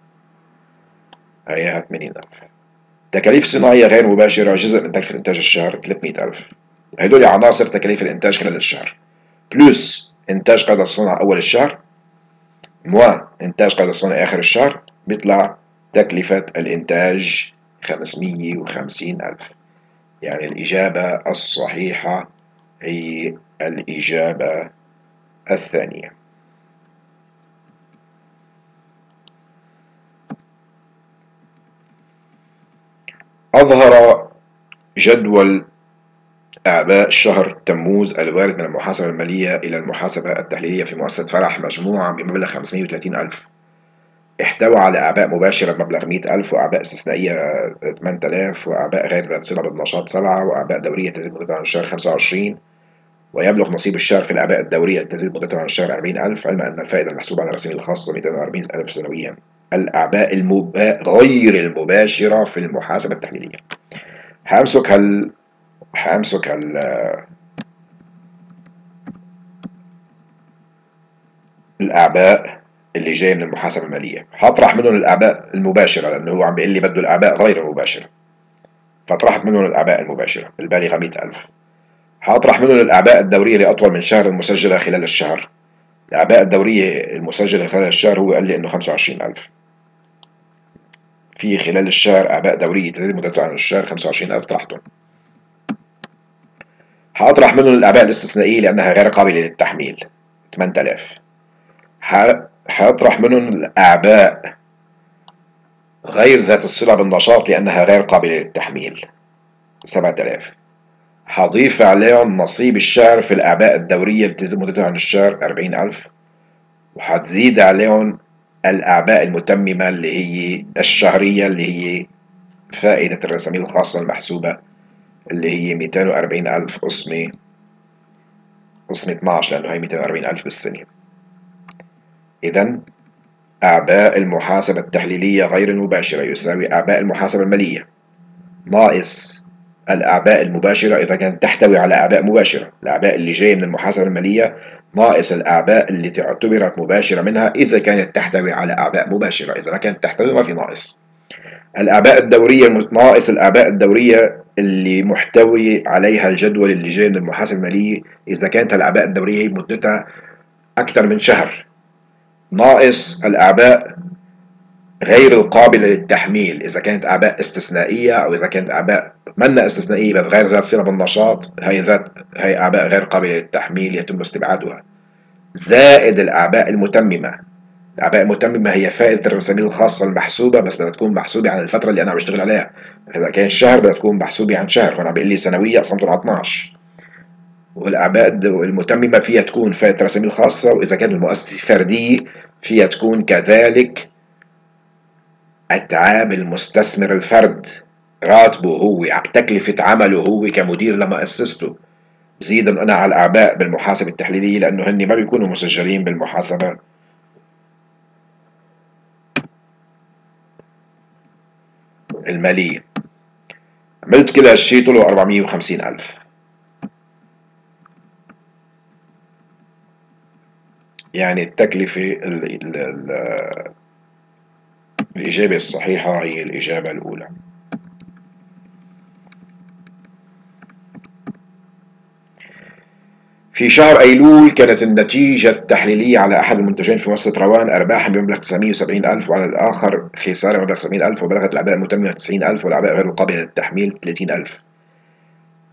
هيها ثمانين ألف. تكاليف صناعية غير مباشرة جزء من تكلفة إنتاج الشهر ثلاثمئة ألف. هدول عناصر تكاليف الإنتاج خلال الشهر، بلس إنتاج قيد الصنع أول الشهر موا إنتاج قيد الصنع آخر الشهر، بيطلع تكلفة الإنتاج خمسمئة وخمسين ألف. يعني الإجابة الصحيحة هي الإجابة الثانية. أظهر جدول أعباء شهر تموز الوارد من المحاسبة المالية إلى المحاسبة التحليلية في مؤسسة فرح مجموعة بمبلغ خمسمئة وثلاثين ألف، احتوى على أعباء مباشرة بمبلغ مئة ألف، وأعباء استثنائية ثمانية آلاف، وأعباء غير ذات صلة بالنشاط سبعة، وأعباء دورية تزيد مدتها عن الشهر خمسة وعشرين، ويبلغ نصيب الشهر في الأعباء الدورية تزيد مدتها عن الشهر أربعين ألف، علما أن الفائدة المحسوبة على الرسائل الخاصة مئتين وأربعين ألف سنويا. الأعباء المبا... غير المباشرة في المحاسبة التحليلية. همسك هال همسك هال الأعباء اللي جاي من المحاسبة المالية، هطرح منهم الأعباء المباشرة لأنه هو عم بيقول لي بده الأعباء غير المباشرة، فطرحت منهم الأعباء المباشرة البالغة مئة ألف. هطرح منهم الأعباء الدورية لأطول من شهر المسجلة خلال الشهر. الأعباء الدورية المسجلة خلال الشهر هو قال لي إنه خمسة وعشرين ألف. في خلال الشهر أعباء دورية تزيد مدتها عن الشهر خمسة وعشرين ألف، طرحتهم. هطرح منهم الأعباء الاستثنائية لأنها غير قابلة للتحميل ثمانية آلاف. هطرح منهم الأعباء غير ذات الصلة بالنشاط لأنها غير قابلة للتحميل سبعة آلاف. هضيف عليهم نصيب الشهر في الأعباء الدورية اللي تزيد مدتها عن الشهر أربعين ألف، وهتزيد عليهم الأعباء المتممة اللي هي الشهرية اللي هي فائدة الرسامين الخاصة المحسوبة اللي هي مئتين وأربعين ألف قسمة قسمة اثناشر لأنه هي مئتين وأربعين ألف بالسنة. إذن أعباء المحاسبة التحليلية غير المباشرة يساوي أعباء المحاسبة المالية ناقص الأعباء المباشرة إذا كانت تحتوي على أعباء مباشرة. الأعباء اللي جاية من المحاسبة المالية ناقص الأعباء اللي تعتبرت مباشرة منها إذا كانت تحتوي على أعباء مباشرة. إذا ما كانت تحتوي ما في ناقص. الأعباء الدورية ناقص الأعباء الدورية اللي محتوي عليها الجدول اللي جاي من المحاسبة المالية إذا كانت الأعباء الدورية مدتها أكثر من شهر، ناقص الأعباء غير القابلة للتحميل إذا كانت أعباء استثنائية أو إذا كانت أعباء منا استثنائية بس غير ذات صلة بالنشاط، هي ذات هي أعباء غير قابلة للتحميل يتم استبعادها، زائد الأعباء المتممة. الأعباء المتممة هي فائدة الرسامين الخاصة المحسوبة بس بدها تكون محسوبة عن الفترة اللي أنا عم بشتغل عليها. إذا كان شهر بدها تكون محسوبة عن شهر، وأنا بقول لي سنوية قسمتهم على اثناشر. والأعباء المتممة فيها تكون فائدة الرسامين الخاصة، وإذا كانت المؤسسة فردية فيها تكون كذلك أتعاب المستثمر الفرد، راتبه هو، تكلفة عمله هو كمدير لمؤسسته، زيدا أنا على الأعباء بالمحاسبة التحليلية لأنه هن ما بيكونوا مسجلين بالمحاسبة المالية. عملت كل هالشي طلعوا أربعمئة وخمسين ألف. يعني التكلفة ال ال ال الإجابة الصحيحة هي الإجابة الأولى. في شهر أيلول كانت النتيجة التحليلية على أحد المنتجين في مؤسسة روان أرباح بمبلغ تسعمئة وسبعين ألف، وعلى الآخر خسارة بمبلغ سبعين ألف، وبلغت الأعباء المتممة تسعين ألف والأعباء غير القابلة للتحميل ثلاثين ألف.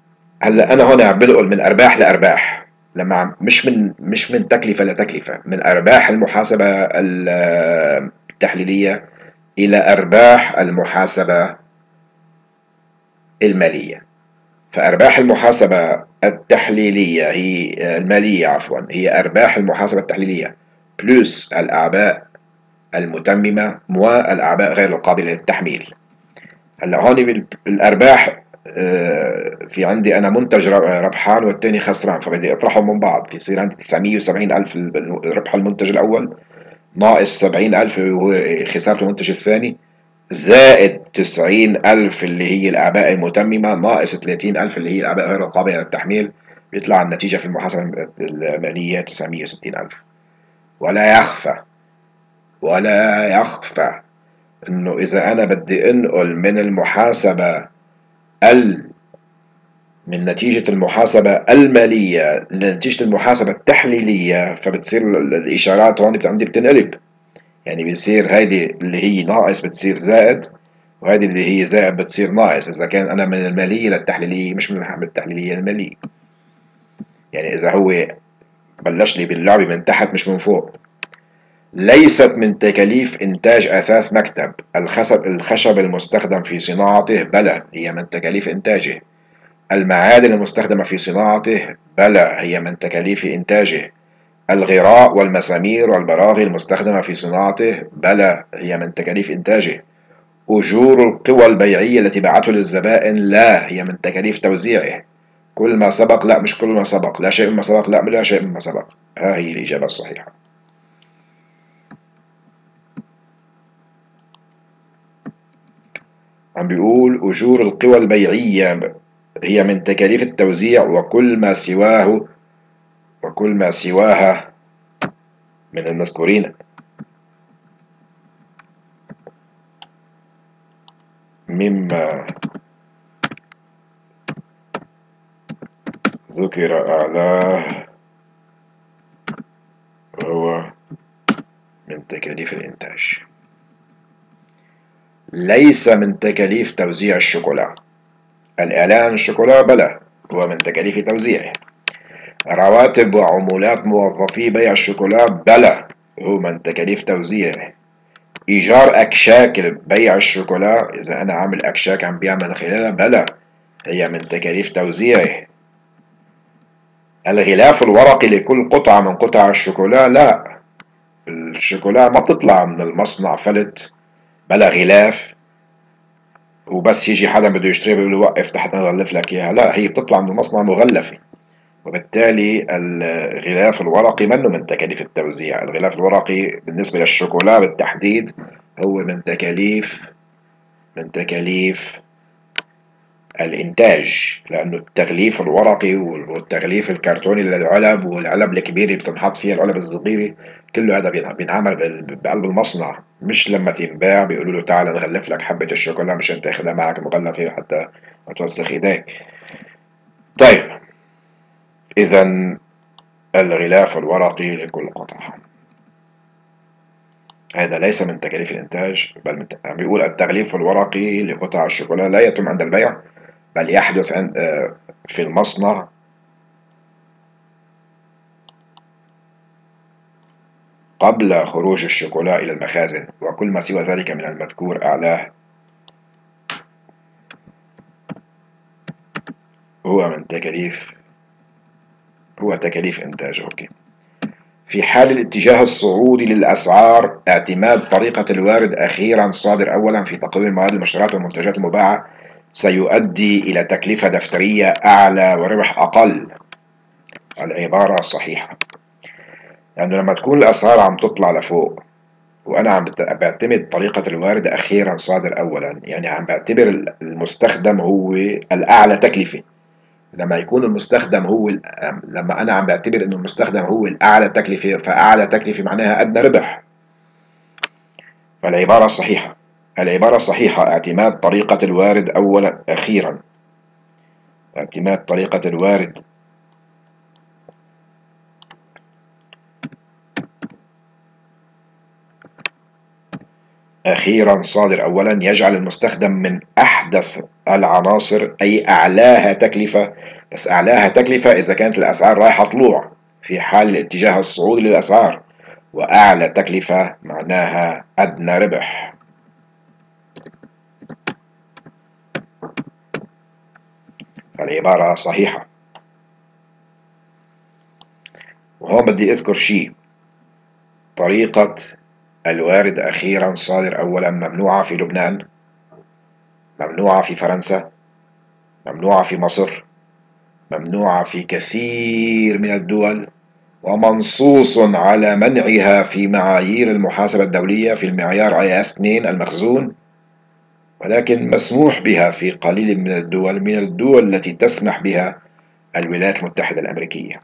هلا انا هون عم بنقل من ارباح لارباح، لما عم مش من مش من تكلفه لتكلفه، من ارباح المحاسبه التحليليه الى ارباح المحاسبه الماليه. فارباح المحاسبه التحليليه هي الماليه عفوا هي ارباح المحاسبه التحليليه بلس الاعباء المتممه والاعباء غير القابله للتحميل. هلا هون بال- الارباح، آه، في عندي انا منتج ر- ربحان والثاني خسران، فبدي اطرحهم من بعض، في يصير عندي تسعمية وسبعين الف ربح المنتج الاول ناقص سبعين الف وهو خسارة المنتج الثاني، زائد تسعين الف اللي هي الأعباء المتممة ناقص ثلاثين الف اللي هي الأعباء غير القابلة للتحميل، بيطلع النتيجة في المحاسبة المالية تسعمية وستين الف. ولا يخفى ولا يخفى إنه إذا أنا بدي أنقل من المحاسبة ال من نتيجة المحاسبة المالية لنتيجة المحاسبة التحليلية، فبتصير ال- الإشارات هون بت- عندي بتنقلب. يعني بيصير هيدي اللي هي ناقص بتصير زائد، وهيدي اللي هي زائد بتصير ناقص إذا كان أنا من المالية للتحليلية مش من التحليلية للمالية. يعني إذا هو بلش لي باللعبة من تحت مش من فوق. ليست من تكاليف إنتاج أثاث مكتب الخشب الخشب المستخدم في صناعته، بلى هي من تكاليف إنتاجه. المعادن المستخدمة في صناعته، بلى هي من تكاليف إنتاجه. الغراء والمسامير والبراغي المستخدمة في صناعته، بلى هي من تكاليف إنتاجه. أجور القوى البيعية التي باعته للزبائن، لا هي من تكاليف توزيعه. كل ما سبق، لا مش كل ما سبق، لا شيء مما سبق، لا لا شيء مما سبق. ها هي الإجابة الصحيحة. عم بيقول أجور القوى البيعية هي من تكاليف التوزيع وكل ما سواه وكل ما سواها من المذكورين مما ذكر أعلاه وهو من تكاليف الإنتاج. ليس من تكاليف توزيع الشوكولا. الإعلان عن الشوكولا بلى هو من تكاليف توزيعه. رواتب وعمولات موظفي بيع الشوكولا بلى هو من تكاليف توزيعه. إيجار أكشاك بيع الشوكولا، إذا أنا عامل أكشاك عم بيع من خلالها، بلى هي من تكاليف توزيعه. الغلاف الورقي لكل قطعة من قطع الشوكولا، لا، الشوكولا ما بتطلع من المصنع فلت بلا غلاف وبس يجي حدا بده يشتريها بيقول له وقف تحت نغلف لك اياها، لا هي بتطلع من المصنع مغلفة. وبالتالي الغلاف الورقي منه من تكاليف التوزيع. الغلاف الورقي بالنسبة للشوكولا بالتحديد هو من تكاليف من تكاليف الإنتاج، لأنه التغليف الورقي والتغليف الكرتوني للعلب والعلب الكبيرة اللي بتنحط فيها العلب الصغيرة، كله هذا بينعمل بقلب المصنع، مش لما تنباع بيقولوا له تعال نغلف لك حبة الشوكولا مشان تاخدها معك مغلفة حتى ما توسخ ايديك. طيب، إذا الغلاف الورقي لكل قطعة هذا ليس من تكاليف الإنتاج، بل من عم بيقول التغليف الورقي لقطع الشوكولا لا يتم عند البيع، بل يحدث عند في المصنع قبل خروج الشوكولا إلى المخازن، وكل ما سوى ذلك من المذكور أعلاه هو من تكاليف هو تكاليف إنتاج. أوكي. في حال الاتجاه الصعودي للأسعار، اعتماد طريقة الوارد أخيرا صادر أولا في تقويم المواد المشتريات والمنتجات المباعة سيؤدي إلى تكلفة دفترية أعلى وربح أقل. العبارة صحيحة، لأنه لما تكون الأسعار عم تطلع لفوق وأنا عم بعتمد طريقة الوارد أخيرا صادر أولا، يعني عم بعتبر المستخدم هو الأعلى تكلفة. لما يكون المستخدم هو لما أنا عم بعتبر إنه المستخدم هو الأعلى تكلفة، فأعلى تكلفة معناها أدنى ربح. فالعبارة صحيحة. العبارة صحيحة اعتماد طريقة الوارد أولا أخيرا. اعتماد طريقة الوارد أخيرا صادر أولا يجعل المستخدم من أحدث العناصر، أي أعلاها تكلفة. بس أعلاها تكلفة إذا كانت الأسعار رايحة طلوع، في حال الاتجاه الصعودي للأسعار، وأعلى تكلفة معناها أدنى ربح. العبارة صحيحة. وهون بدي أذكر شيء: طريقة الوارد أخيرا صادر أولا ممنوعة في لبنان، ممنوعة في فرنسا، ممنوعة في مصر، ممنوعة في كثير من الدول، ومنصوص على منعها في معايير المحاسبة الدولية في المعيار آي إس اثنين المخزون، ولكن مسموح بها في قليل من الدول، من الدول التي تسمح بها الولايات المتحدة الأمريكية.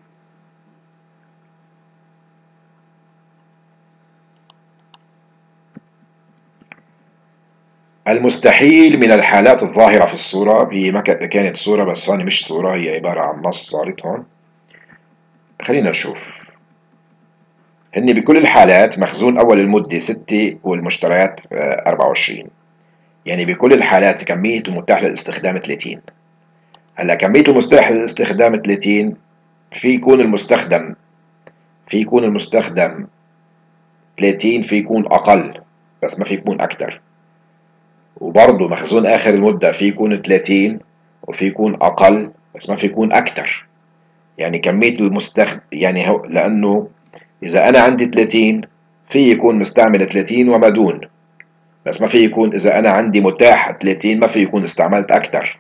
المستحيل من الحالات الظاهرة في الصورة، هي ما كانت صورة بس هون مش صورة، هي عبارة عن نص صارت هون. خلينا نشوف. هن بكل الحالات مخزون أول المدة ستة والمشتريات أربعة وعشرين، يعني بكل الحالات كمية المتاح للاستخدام ثلاثين. هلا كمية المتاح للاستخدام ثلاثين، في يكون المستخدم في يكون المستخدم ثلاثين، في يكون أقل بس ما في يكون أكتر. وبرضه مخزون آخر المدة في يكون ثلاثين وفي يكون أقل بس ما في يكون أكتر. يعني كمية المستخدم، يعني هو لأنه إذا أنا عندي ثلاثين في يكون مستعمل ثلاثين وما دون، بس ما في يكون إذا أنا عندي متاح ثلاثين ما في يكون استعملت أكتر.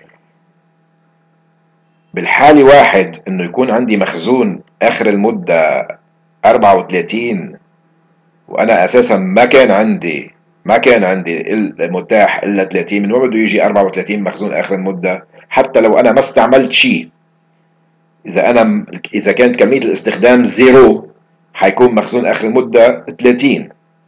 بالحالة واحد إنه يكون عندي مخزون آخر المدة أربعة وثلاثين وأنا أساسا ما كان عندي ما كان عندي المتاح إلا ثلاثين، من وين بده يجي أربعة وثلاثين مخزون آخر المدة حتى لو أنا ما استعملت شيء؟ إذا أنا إذا كانت كمية الاستخدام زيرو حيكون مخزون آخر المدة ثلاثين.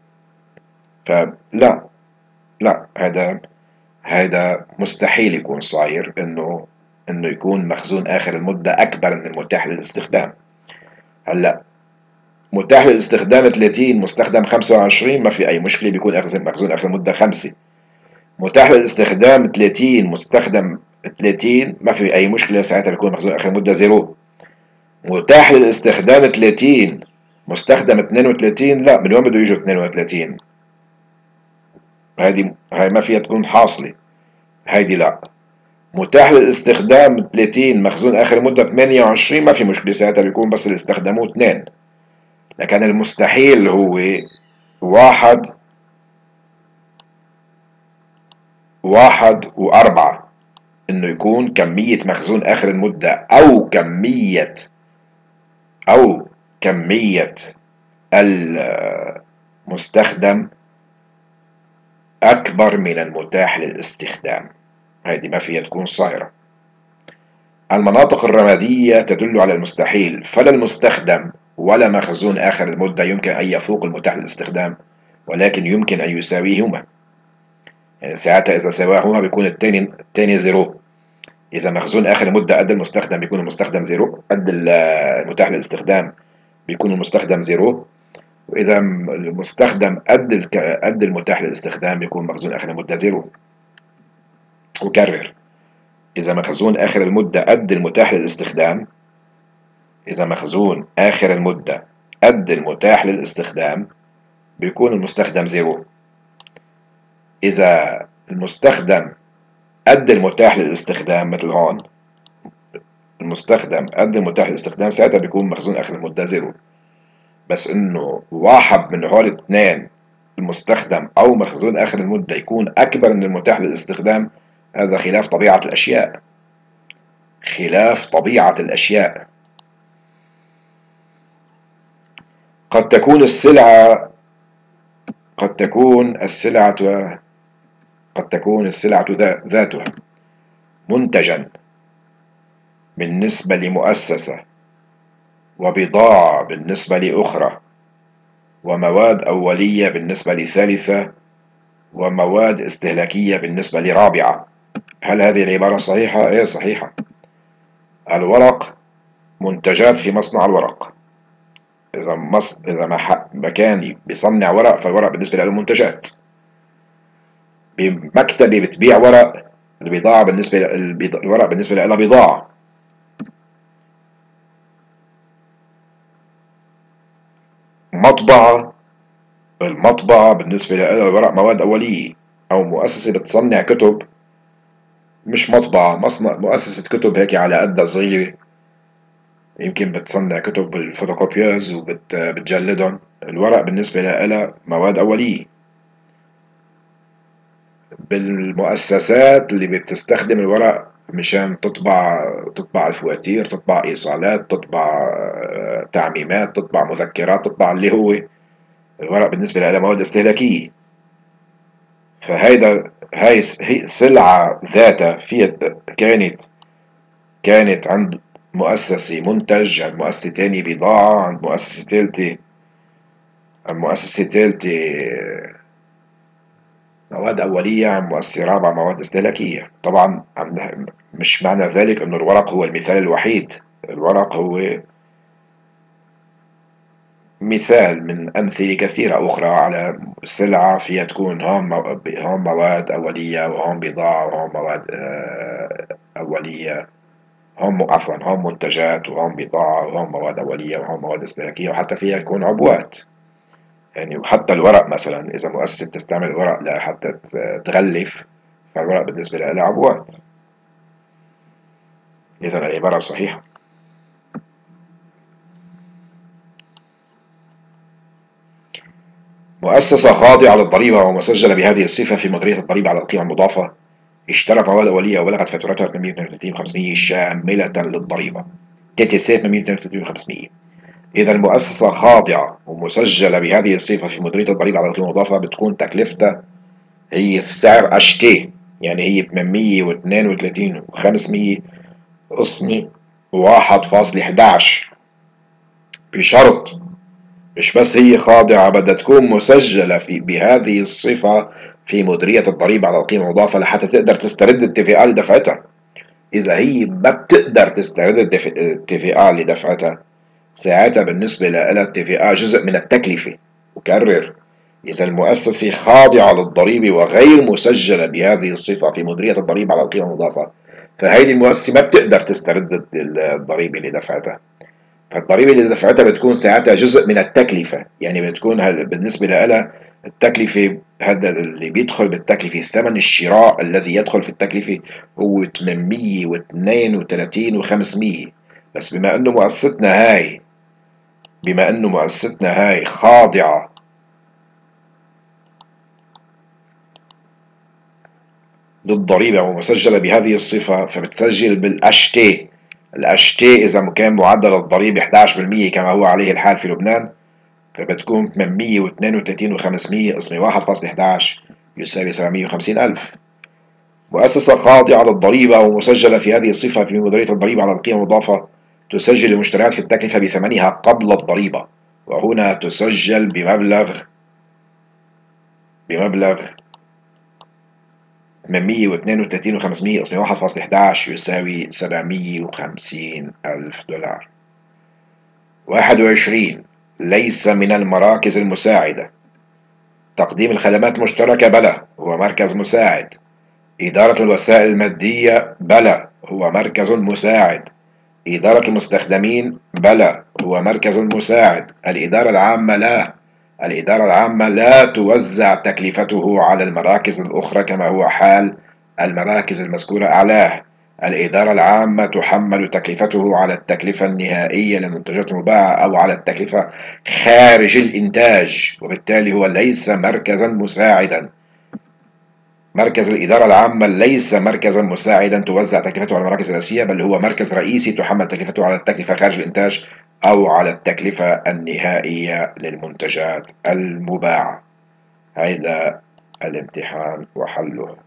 فلا لا هذا هذا مستحيل يكون صاير، إنه إنه يكون مخزون آخر المدة أكبر من المتاح للاستخدام. هلا متاح للاستخدام ثلاثين، مستخدم خمسة وعشرين، ما في أي مشكلة، بيكون مخزون آخر المدة خمسة. متاح للاستخدام ثلاثين، مستخدم ثلاثين، ما في أي مشكلة، ساعتها بيكون مخزون آخر المدة زيرو. متاح للاستخدام ثلاثين، مستخدم اثنين وثلاثين، لا، من وين بده يجوا اثنين وثلاثين؟ هذه هاي ما فيها تكون حاصلة، هيدي لا. متاح للاستخدام ثلاثين، مخزون آخر المدة ثمانية وعشرين، ما في مشكلة، ساعتها بيكون بس اللي استخدموه اثنين. لكن المستحيل هو واحد واحد وأربعة، إنه يكون كمية مخزون آخر المدة أو كمية أو كمية المستخدم أكبر من المتاح للاستخدام. هذه ما فيها تكون صايرة. المناطق الرمادية تدل على المستحيل، فلا المستخدم ولا مخزون آخر المدة يمكن أن يفوق المتاح للاستخدام، ولكن يمكن أن يساويهما. يعني ساعتها إذا سواهما بيكون التاني التاني زيرو. إذا مخزون آخر المدة قد المستخدم بيكون المستخدم زيرو، قد المتاح للاستخدام بيكون المستخدم زيرو. وإذا المستخدم قد قد المتاح للاستخدام بيكون مخزون آخر المدة زيرو. وكرر: إذا مخزون آخر المدة قد المتاح للاستخدام إذا مخزون آخر المدة قد المتاح للاستخدام بيكون المستخدم زيرو. إذا المستخدم قد المتاح للاستخدام مثل هون، المستخدم قد المتاح للاستخدام، ساعتها بيكون مخزون آخر المدة زيرو. بس إنه واحد من هول الاثنين، المستخدم أو مخزون آخر المدة، يكون أكبر من المتاح للاستخدام، هذا خلاف طبيعة الأشياء. خلاف طبيعة الأشياء. قد تكون السلعة قد تكون السلعة قد تكون السلعة ذاتها منتجا بالنسبة لمؤسسة، وبضاعة بالنسبة لأخرى، ومواد أولية بالنسبة لثالثة، ومواد استهلاكية بالنسبة لرابعة. هل هذه العبارة صحيحة؟ إيه صحيحة. الورق منتجات في مصنع الورق. إذا مص... إذا مكان بيصنع ورق، فالورق بالنسبة له منتجات. بمكتبة بتبيع ورق، البضاعة بالنسبة للبض- الورق بالنسبة لها بضاعة. مطبعة، المطبعة بالنسبة لها الورق مواد أولية. أو مؤسسة بتصنع كتب، مش مطبعة، مصنع مؤسسة كتب هيك على قدها صغيرة، يمكن بتصنع كتب بالفوتوكوبيوز وبتجلدهم. الورق بالنسبة لها مواد أولية. بالمؤسسات اللي بتستخدم الورق مشان تطبع تطبع الفواتير، تطبع إيصالات، تطبع آه، تعميمات، تطبع مذكرات، تطبع اللي هو الورق بالنسبة لها مواد استهلاكية. فهيدا هاي س- هي سلعة ذاتها فيها، كانت كانت عند مؤسسة منتج، عند مؤسسة تانية بضاعة، عند مؤسسة تالتة عند مؤسسة تالتة مواد أولية، عند مؤسسة رابعة مواد استهلاكية. طبعا عم- مش معنى ذلك أنه الورق هو المثال الوحيد. الورق هو مثال من أمثلة كثيرة أخرى على سلعة فيها تكون هون مو- هون مواد أولية، وهون بضاعة، وهون مواد آه، أولية، هون عفوا هون منتجات، وهون بضاعة، وهون مواد أولية، وهون مواد استهلاكية، وحتى فيها يكون عبوات. يعني وحتى الورق مثلا، إذا مؤسسة تستعمل الورق لحتى ت- تغلف، فالورق بالنسبة لها عبوات. إذا العبارة صحيحة. مؤسسة خاضعة للضريبة ومسجلة بهذه الصفة في مديرية الضريبة على القيمة المضافة اشترت مواد أولية وبلغت فاتورتها ثمانمائة واثنين وثلاثين وخمسمائة شاملة للضريبة. تي تي سي ثمانمائة واثنين وثلاثين وخمسمائة. إذا المؤسسة خاضعة ومسجلة بهذه الصفة في مديرية الضريبة على القيمة المضافة، بتكون تكلفتها هي السعر اشتي، يعني هي ثمانمائة واثنين وثلاثين وخمسمائة قسمة واحد فاصلة إحدى عشر. بشرط مش بس هي خاضعة، بدها تكون مسجلة في بهذه الصفة في مديرية الضريبة على القيمة المضافة لحتى تقدر تسترد التي في آر اللي دفعتها. إذا هي ما بتقدر تسترد التي في آر اللي دفعتها، ساعتها بالنسبة لها التي في آر جزء من التكلفة. وكرر، إذا المؤسسة خاضعة للضريبة وغير مسجلة بهذه الصفة في مديرية الضريبة على القيمة المضافة، فهيدي المؤسسة ما بتقدر تسترد الضريبة اللي دفعتها. فالضريبة اللي دفعتها بتكون ساعتها جزء من التكلفة، يعني بتكون هذا بالنسبة لها التكلفة. هذا اللي بيدخل بالتكلفة، ثمن الشراء الذي يدخل في التكلفة هو ثمانمائة واثنين وثلاثين وخمسمائة. بس بما انه مؤسستنا هاي بما انه مؤسستنا هاي خاضعة للضريبة ومسجلة بهذه الصفة، فبتسجل بالأشتي. الأشتي إذا كان معدل الضريبة إحدى عشر بالمئة كما هو عليه الحال في لبنان، فبتكون ثمانمائة واثنين وثلاثين وخمسمائة قسمة واحد فاصلة إحدى عشر يساوي سبعمائة وخمسين ألف. مؤسسة خاضعة للضريبة ومسجلة في هذه الصفة في مديرية الضريبة على القيمة المضافة تسجل المشتريات في التكلفة بثمنها قبل الضريبة، وهنا تسجل بمبلغ بمبلغ ثمانمائة واثنين وثلاثين وخمسمائة قسمة واحد فاصلة إحدى عشر يساوي سبعمائة وخمسين ألف دولار. واحد وعشرين. ليس من المراكز المساعدة. تقديم الخدمات المشتركة بلى، هو مركز مساعد. إدارة الوسائل المادية بلى، هو مركز مساعد. إدارة المستخدمين بلى، هو مركز مساعد. الإدارة العامة لا. الإدارة العامة لا توزع تكلفته على المراكز الأخرى كما هو حال المراكز المذكورة أعلاه. الإدارة العامة تحمل تكلفته على التكلفة النهائية للمنتجات المباعة أو على التكلفة خارج الإنتاج، وبالتالي هو ليس مركزا مساعدا. مركز الإدارة العامة ليس مركزا مساعدا توزع تكلفته على المراكز الرئيسية، بل هو مركز رئيسي تحمل تكلفته على التكلفة خارج الإنتاج أو على التكلفة النهائية للمنتجات المباعة. هذا الامتحان وحله.